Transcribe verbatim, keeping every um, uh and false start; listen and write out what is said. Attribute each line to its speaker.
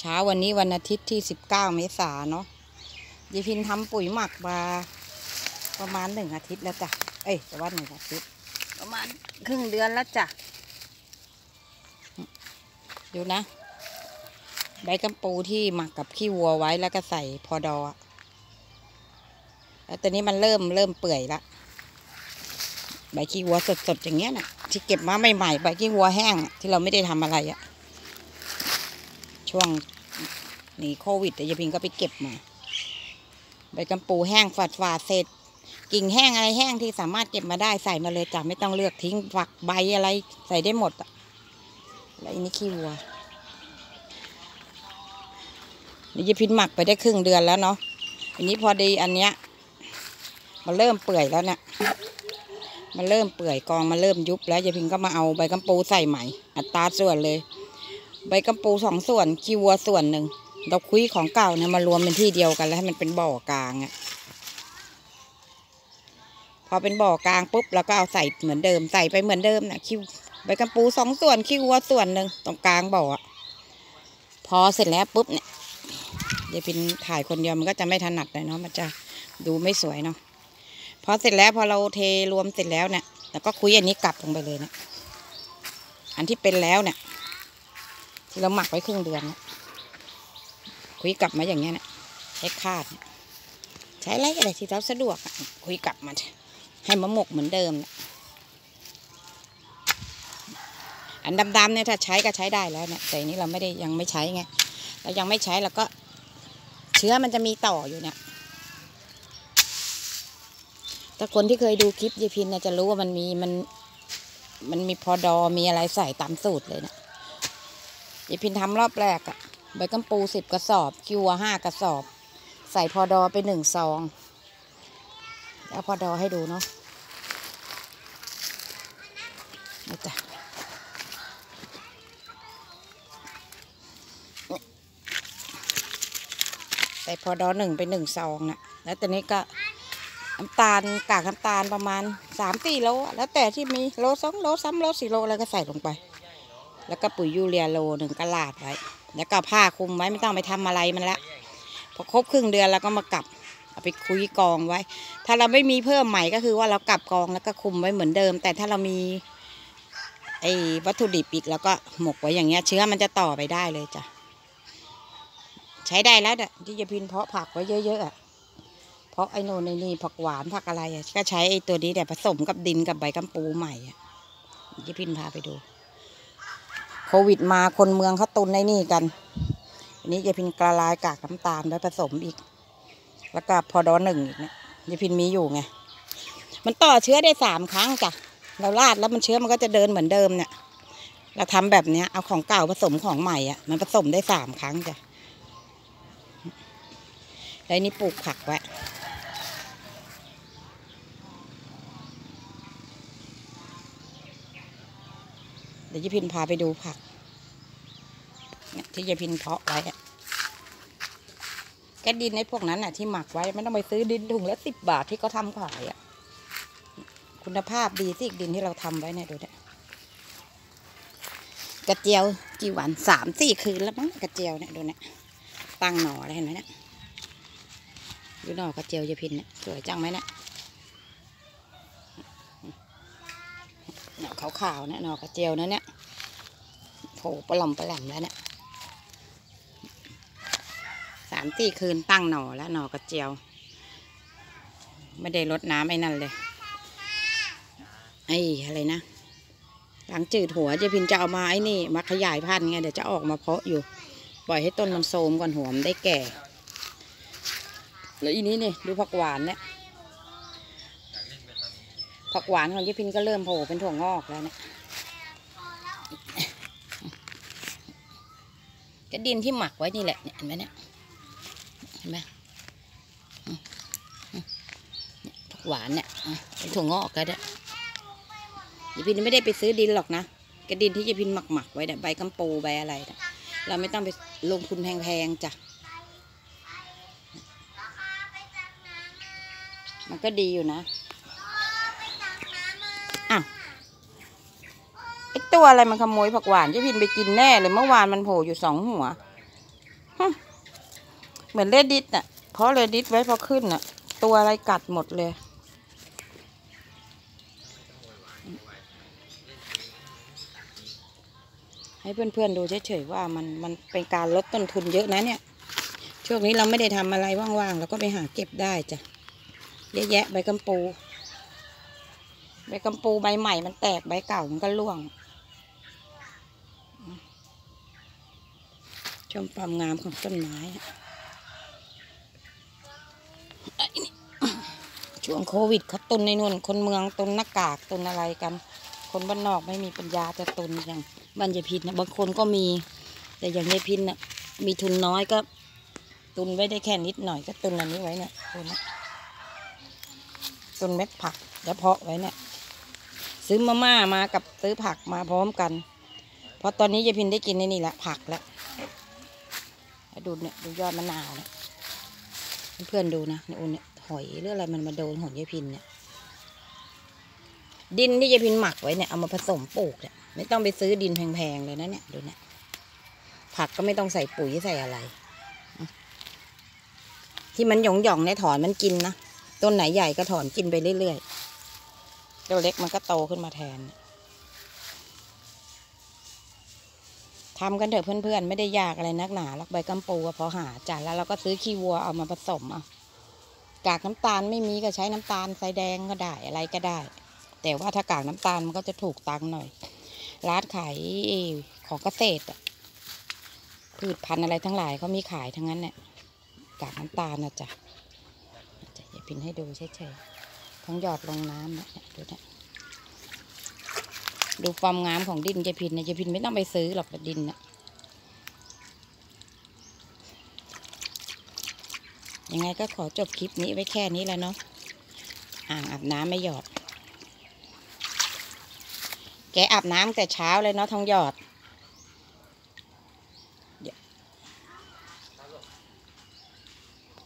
Speaker 1: ช้าวันนี้วันอาทิตย์ที่สิบเก้าเมษายนเนาะยายพินทำปุ๋ยหมักมาประมาณหนึ่งอาทิตย์แล้วจ้ะเอ้ยแต่ว่าหนึ่งอาทิตย์ประมาณครึ่งเดือนแล้วจ้ะดูนะใบกัมปูที่หมักกับขี้วัวไว้แล้วก็ใส่พอดอแล้วตอนนี้มันเริ่มเริ่มเปื่อยละใบขี้วัวสดๆอย่างเงี้ยนะที่เก็บมาใหม่ๆใบขี้วัวแห้งที่เราไม่ได้ทำอะไรอะช่วงหนีโควิดแต่ยายพินก็ไปเก็บมาใบกัมปูแห้งฝาดฝาเศษกิ่งแห้งอะไรแห้งที่สามารถเก็บมาได้ใส่มาเลยจ้ะไม่ต้องเลือกทิ้งฝักใบอะไรใส่ได้หมดอะแล้วอันนี้ขี้วัวนี่ยายพินหมักไปได้ครึ่งเดือนแล้วเนาะอันนี้พอดีอันเนี้ยมันเริ่มเปื่อยแล้วเนี่ยมันเริ่มเปื่อยกองมันเริ่มยุบแล้วยายพินก็มาเอาใบกัมปูใส่ใหม่อัตราส่วนเลยใบกัมปูสองส่วนขี้วัวส่วนหนึ่งเราคุยของเก่าเนี่ยมารวมเป็นที่เดียวกันแล้วให้มันเป็นบ่อกลางอ่ะพอเป็นบ่อกลางปุ๊บเราก็เอาใส่เหมือนเดิมใส่ไปเหมือนเดิมนะขี้ใบกัมปูสองส่วนขี้วัวส่วนหนึ่งตรงกลางบ่อพอเสร็จแล้วปุ๊บเนี่ยยายพินถ่ายคนเดียวมันก็จะไม่ถนัดเลยเนาะมันจะดูไม่สวยเนาะพอเสร็จแล้วพอเราเทรวมเสร็จแล้วเนี่ยแล้วก็คุยอันนี้กลับลงไปเลยเนี่ยอันที่เป็นแล้วเนี่ยที่เราหมักไว้ครึ่งเดือนเนี่ยคุยกลับมาอย่างเงี้ยเนี่ยใช้คาดใช้อะไรอะไรที่เราสะดวกคุยกลับมาให้มะหมกเหมือนเดิมเนี่ยอันดำๆเนี่ยถ้าใช้ก็ใช้ได้แล้วเนี่ยแต่นี้เราไม่ได้ยังไม่ใช้ไงเรายังไม่ใช้แล้วก็เชื้อมันจะมีต่ออยู่เนี่ยถ้าคนที่เคยดูคลิปยายพินเนี่ยจะรู้ว่ามันมีมันมันมีพอดอมีอะไรใส่ตามสูตรเลยนะยายพินทำรอบแรกอะใบกัมปูสิบกระสอบคิวห้ากระสอบใส่พอดอไปหนึ่งซองแล้วพอดอให้ดูเนาะนี่จ้ะใส่พอดอหนึ่งไปหนึ่งซองนะแล้วตอนนี้ก็น้ำตาลกากน้ำตาลประมาณสามสี่โลแล้วแต่ที่มีโลสองโลสามโลสี่โลอะไรก็ใส่ลงไปแล้วก็ปุ๋ยยูเรียโลหนึ่งกระลาดไว้แล้วก็ผ้าคลุมไว้ไม่ต้องไปทำอะไรมันละพอครบครึ่งเดือนเราก็มากลับเอาไปคุยกองไว้ถ้าเราไม่มีเพิ่มใหม่ก็คือว่าเรากลับกองแล้วก็คุมไว้เหมือนเดิมแต่ถ้าเรามีไอ้วัตถุดิบอีกแล้วก็หมกไว้อย่างเงี้ยเชื้อมันจะต่อไปได้เลยจ้ะใช้ได้แล้วที่จะพินเพาะผักไว้เยอะๆอ่ะเพราะไอ้โน่นไอ้นี่ผักหวานผักอะไรอ่ะก็ใช้ไอ้ตัวนี้แต่ผสมกับดินกับใบกัมปูใหม่อ่ะจะพินพาไปดูโควิดมาคนเมืองเขาตุนในนี่กันอันนี้ยายพินกระลายกากน้ำตาลแล้วผสมอีกแล้วก็พอดอหนึ่งอีกเนี่ยยายพินมีอยู่ไงมันต่อเชื้อได้สามครั้งจ้ะเราลาดแล้วมันเชื้อมันก็จะเดินเหมือนเดิมเนี่ยเราทำแบบเนี้ยเอาของเก่าผสมของใหม่อ่ะมันผสมได้สามครั้งจ้ะแล้วนี่ปลูกผักไว้เดี๋ยวยายพินพาไปดูผักที่ยายพินเพาะไว้แกดินในพวกนั้นน่ะที่หมักไว้ไม่ต้องไปซื้อดินถุงละสิบบาทที่เขาทำขายอ่ะคุณภาพดีที่ดินที่เราทำไว้เนี่ยดูเนี่ยกระเจียวกี่วันสามสี่คืนแล้วมั้งกระเจียวเนี่ยดูเนี่ยตั้งหน่ออะไรเห็นไหมเนี่ยดูหน่อกระเจียวยายพินเนี่ยสวยจังไหมเนี่ยหน่อขาวๆเนี่ยหน่อกระเจียวนะเนี่ยโผล่ปลอมปลอมแล้วเนี่ยสามสี่คืนตั้งหน่อแล้วหน่อกระเจียวไม่ได้รดน้ำไอ้นั่นเลยไอ้อะไรนะหลังจืดหัวยายพินจะเอามาไอ้นี่มาขยายพันธุ์ไงเดี๋ยวจะออกมาเพาะอยู่ปล่อยให้ต้นมันโทรมก่อนหัวมันได้แก่แล้วอีนี้นี่ดูผักหวานเนี่ยผักหวานของยายพินก็เริ่มโผล่เป็นถั่วงอกแล้วเนี่ยกระดินที่หมักไว้นี่แหละเนี่ยเห็นไหมเนี่ยเห็นไหมผักหวานเนี่ยเป็นถั่วงอกแล้วเนี่ยยายพินไม่ได้ไปซื้อดินหรอกนะกระดินที่ยายพินหมักหมักไว้เนี่ยใบกัมปูใบอะไรเนี่ยเราไม่ต้องไปลงทุนแพงๆจ้ะมันก็ดีอยู่นะอ้าวไอตัวอะไรมันขโมยผักหวานยายพินไปกินแน่เลยเมื่อวานมันโผล่อยู่สองหัวเหมือนเรดดิตน่ะเพราะเรดดิตไว้พอขึ้นน่ะตัวอะไรกัดหมดเลยให้เพื่อนๆดูเฉยๆว่ามันมันเป็นการลดต้นทุนเยอะนะเนี่ยช่วงนี้เราไม่ได้ทำอะไรว่างๆเราก็ไปหาเก็บได้จ้ะเยอะแยะใบกัมปูใบกัมปูใบใหม่มันแตกใบเก่ามันก็ร่วงชมความงามของต้นไม้ช่วงโควิดเขาตุนในนู่นคนเมืองตุนหน้ากากตุนอะไรกันคนบ้านนอกไม่มีปัญญาจะตุนอย่างบ้านยายพินนะบางคนก็มีแต่อย่างยายพินน่ะมีทุนน้อยก็ตุนไว้ได้แค่นิดหน่อยก็ตุนอันนี้ไว้เนี่ยตุนตุนเม็ดผักแล้วเพาะไว้เนี่ยซื้อมาม่ามากับซื้อผักมาพร้อมกันเพราะตอนนี้ยายพินได้กินในนี่แหละผักแล้วดูเนี่ยดูยอดมะนาวเนี่ยเพื่อนๆดูนะเนี่ยเนี่ยหอยหรืออะไรมันมาโดนหอยยายพินเนี่ยดินที่ยายพินหมักไว้เนี่ยเอามาผสมปลูกเนี่ยไม่ต้องไปซื้อดินแพงๆเลยนะเนี่ยดูเนี่ยผักก็ไม่ต้องใส่ปุ๋ยใส่อะไรที่มันหย่องๆเนี่ยถอนมันกินนะต้นไหนใหญ่ก็ถอนกินไปเรื่อยๆตัวเล็กมันก็โตขึ้นมาแทนทำกันเถอะเพื่อนๆไม่ได้ยากอะไรนักหนาหรอกใบกัมปูพอหาจานแล้วเราก็ซื้อขี้วัวเอามาผสมเอากากน้ำตาลไม่มีก็ใช้น้ำตาลทรายแดงก็ได้อะไรก็ได้แต่ว่าถ้ากากน้ำตาลมันก็จะถูกตังค์หน่อยร้านขายของเกษตรพืชพันธุ์อะไรทั้งหลายเขามีขายทั้งนั้นเนี่ยกากน้ำตาลนะจ๊ะจะอย่าพินให้ดูเฉยๆทั้งหยอดลงน้ำนะดูนะดูความงามของดินยายพินเนี่ยยายพินไม่ต้องไปซื้อหรอกดินนะยังไงก็ขอจบคลิปนี้ไว้แค่นี้แล้วเนาะอ่างอาบน้ำไม่หยอดแกอาบน้ำแต่เช้าเลยเนาะทองหยอด